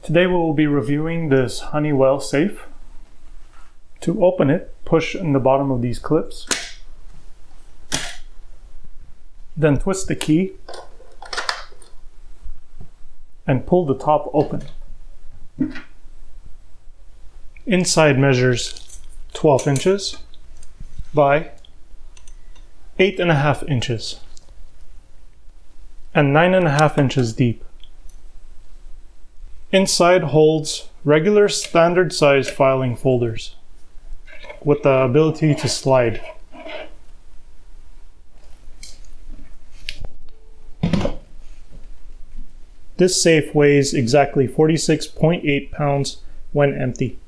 Today we will be reviewing this Honeywell safe. To open it, push in the bottom of these clips. Then twist the key and pull the top open. Inside measures 12 inches by 8.5 inches and 9.5 inches deep. Inside holds regular standard size filing folders with the ability to slide. This safe weighs exactly 46.8 pounds when empty.